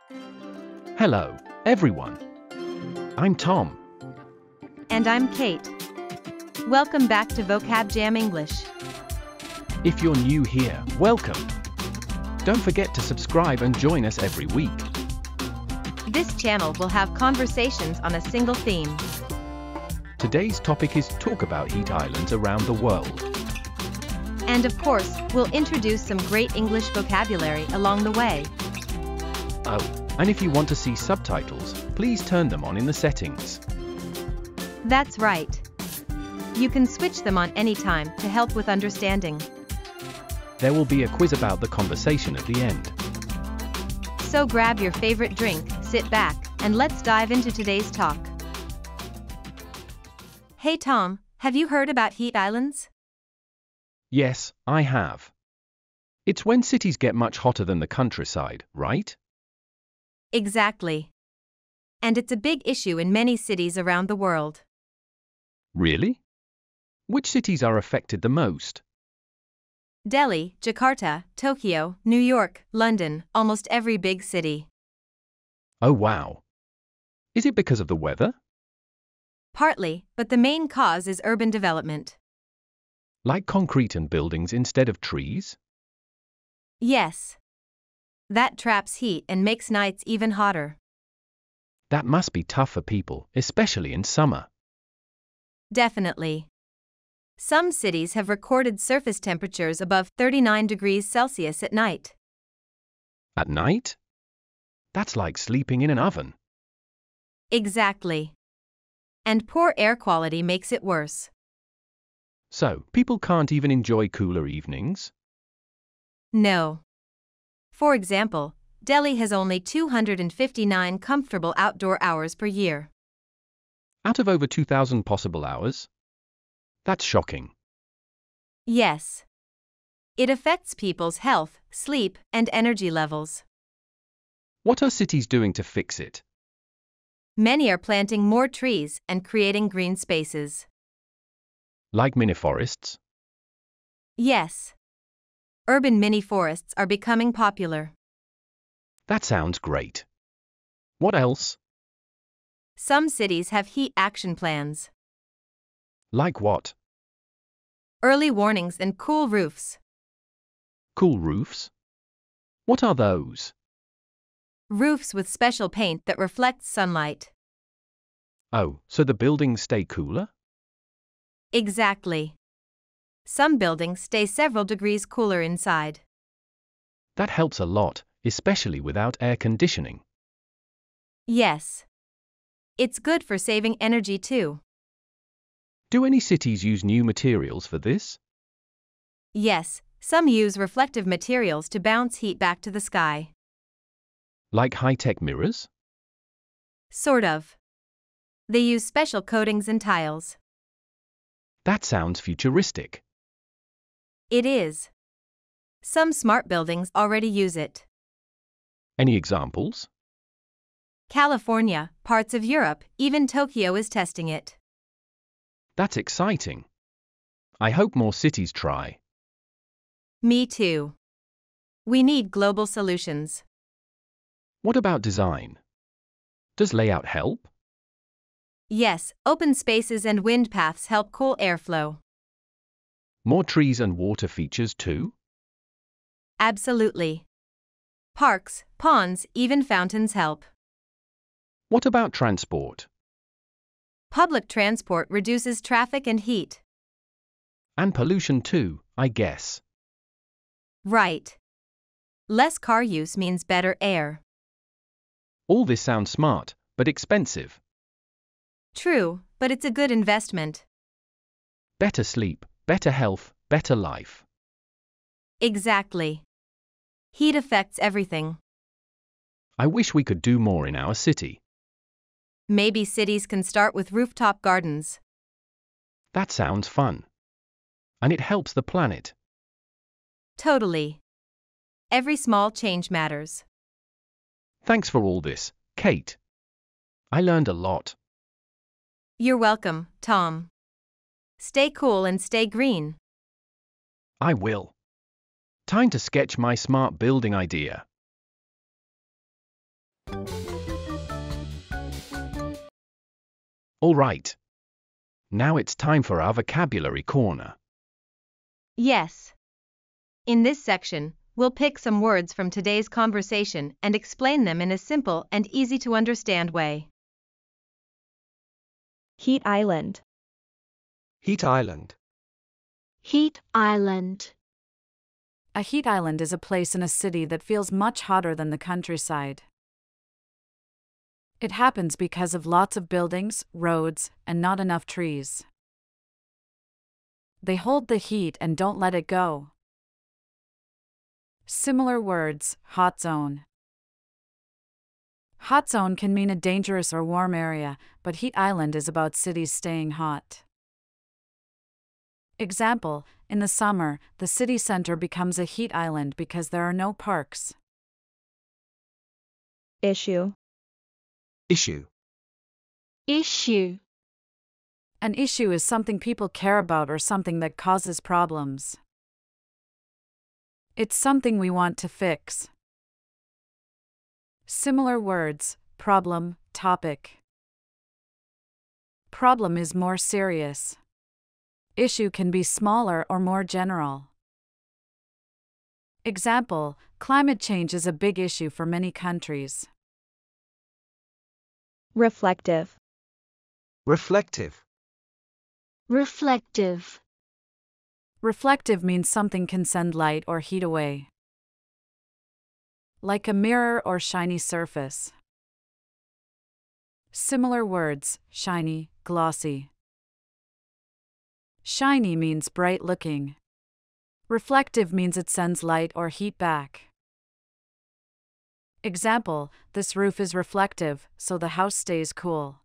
Hello, everyone. I'm Tom. And I'm Kate. Welcome back to VocabJamEnglish. If you're new here, welcome. Don't forget to subscribe and join us every week. This channel will have conversations on a single theme. Today's topic is talk about heat islands around the world. And of course, we'll introduce some great English vocabulary along the way. Oh, and if you want to see subtitles, please turn them on in the settings. That's right. You can switch them on anytime to help with understanding. There will be a quiz about the conversation at the end. So grab your favorite drink, sit back, and let's dive into today's talk. Hey Tom, have you heard about heat islands? Yes, I have. It's when cities get much hotter than the countryside, right? Exactly. And it's a big issue in many cities around the world. Really? Which cities are affected the most? Delhi, Jakarta, Tokyo, New York, London, almost every big city. Oh wow. Is it because of the weather? Partly, but the main cause is urban development. Like concrete and buildings instead of trees? Yes. That traps heat and makes nights even hotter. That must be tough for people, especially in summer. Definitely. Some cities have recorded surface temperatures above 39 degrees Celsius at night. At night? That's like sleeping in an oven. Exactly. And poor air quality makes it worse. So, people can't even enjoy cooler evenings? No. For example, Delhi has only 259 comfortable outdoor hours per year. Out of over 2,000 possible hours? That's shocking. Yes. It affects people's health, sleep, and energy levels. What are cities doing to fix it? Many are planting more trees and creating green spaces. Like mini forests? Yes. Urban mini-forests are becoming popular. That sounds great. What else? Some cities have heat action plans. Like what? Early warnings and cool roofs. Cool roofs? What are those? Roofs with special paint that reflects sunlight. Oh, so the buildings stay cooler? Exactly. Some buildings stay several degrees cooler inside. That helps a lot, especially without air conditioning. Yes. It's good for saving energy too. Do any cities use new materials for this? Yes, some use reflective materials to bounce heat back to the sky. Like high-tech mirrors? Sort of. They use special coatings and tiles. That sounds futuristic. It is. Some smart buildings already use it. Any examples? California, parts of Europe, even Tokyo is testing it. That's exciting. I hope more cities try. Me too. We need global solutions. What about design? Does layout help? Yes, open spaces and wind paths help cool airflow. More trees and water features too? Absolutely. Parks, ponds, even fountains help. What about transport? Public transport reduces traffic and heat. And pollution too, I guess. Right. Less car use means better air. All this sounds smart, but expensive. True, but it's a good investment. Better sleep, better health, better life. Exactly. Heat affects everything. I wish we could do more in our city. Maybe cities can start with rooftop gardens. That sounds fun. And it helps the planet. Totally. Every small change matters. Thanks for all this, Kate. I learned a lot. You're welcome, Tom. Stay cool and stay green. I will. Time to sketch my smart building idea. All right. Now it's time for our vocabulary corner. Yes. In this section, we'll pick some words from today's conversation and explain them in a simple and easy to understand way. Heat island. Heat island. Heat island. A heat island is a place in a city that feels much hotter than the countryside. It happens because of lots of buildings, roads, and not enough trees. They hold the heat and don't let it go. Similar words: hot zone. Hot zone can mean a dangerous or warm area, but heat island is about cities staying hot. Example: in the summer, the city center becomes a heat island because there are no parks. Issue. Issue. Issue. An issue is something people care about or something that causes problems. It's something we want to fix. Similar words: problem, topic. Problem is more serious. Issue can be smaller or more general. Example: climate change is a big issue for many countries. Reflective. Reflective. Reflective. Reflective means something can send light or heat away. Like a mirror or shiny surface. Similar words: shiny, glossy. Shiny means bright looking. Reflective means it sends light or heat back. Example: this roof is reflective, so the house stays cool.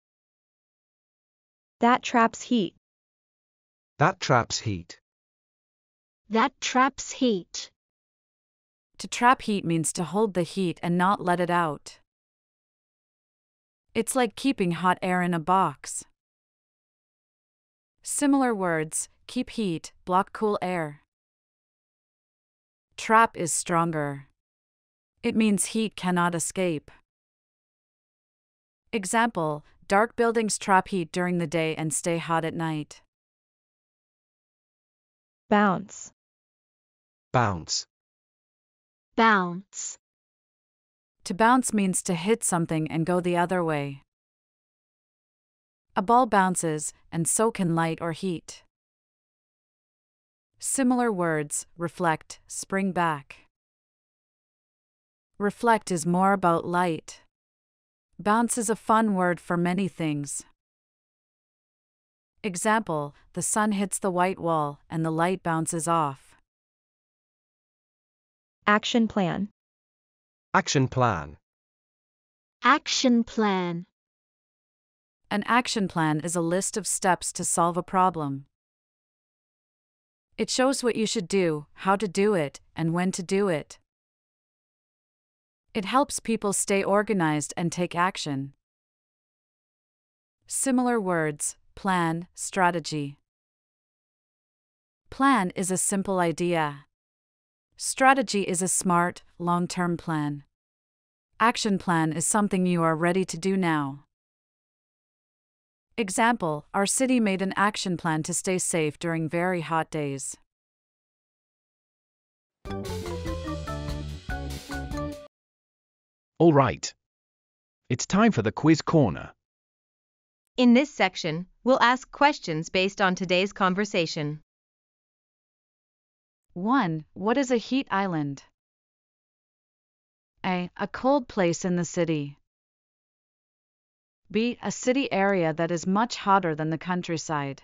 That traps heat. That traps heat. That traps heat. To trap heat means to hold the heat and not let it out. It's like keeping hot air in a box. Similar words: keep heat, block cool air. Trap is stronger. It means heat cannot escape. Example: dark buildings trap heat during the day and stay hot at night. Bounce. Bounce. Bounce. To bounce means to hit something and go the other way. A ball bounces, and so can light or heat. Similar words: reflect, spring back. Reflect is more about light. Bounce is a fun word for many things. Example: the sun hits the white wall and the light bounces off. Action plan. Action plan. Action plan. An action plan is a list of steps to solve a problem. It shows what you should do, how to do it, and when to do it. It helps people stay organized and take action. Similar words: plan, strategy. Plan is a simple idea. Strategy is a smart, long-term plan. Action plan is something you are ready to do now. Example: our city made an action plan to stay safe during very hot days. All right. It's time for the quiz corner. In this section, we'll ask questions based on today's conversation. 1. What is a heat island? A. A cold place in the city. B. A city area that is much hotter than the countryside.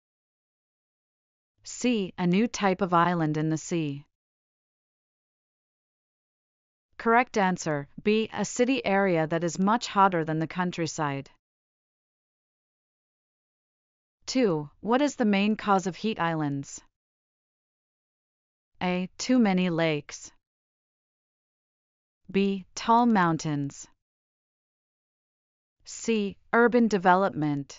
C. A new type of island in the sea. Correct answer: B. A city area that is much hotter than the countryside. 2. What is the main cause of heat islands? A. Too many lakes. B. Tall mountains. C. Urban development.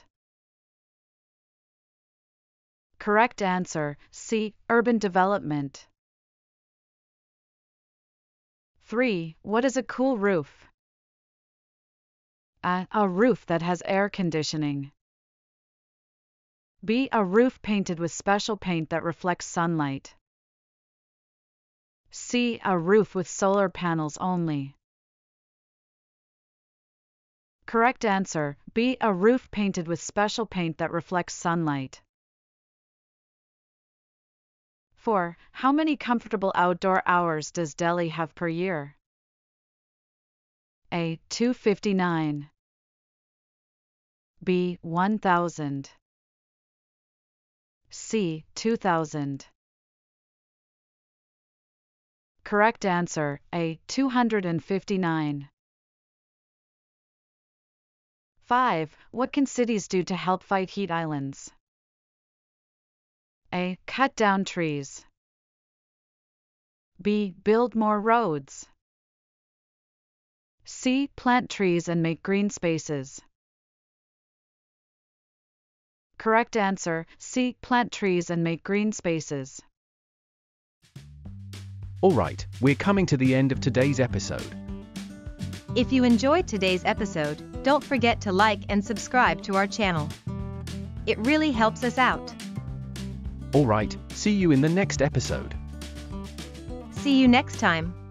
Correct answer: C. Urban development. 3. What is a cool roof? A roof that has air conditioning. B. A roof painted with special paint that reflects sunlight. C. A roof with solar panels only. Correct answer, B. A roof painted with special paint that reflects sunlight. 4. How many comfortable outdoor hours does Delhi have per year? A. 259. B. 1,000. C. 2,000. Correct answer, A. 259. 5. What can cities do to help fight heat islands? A. Cut down trees. B. Build more roads. C. Plant trees and make green spaces. Correct answer, C. Plant trees and make green spaces. Alright, we're coming to the end of today's episode. If you enjoyed today's episode, don't forget to like and subscribe to our channel. It really helps us out. Alright, see you in the next episode. See you next time.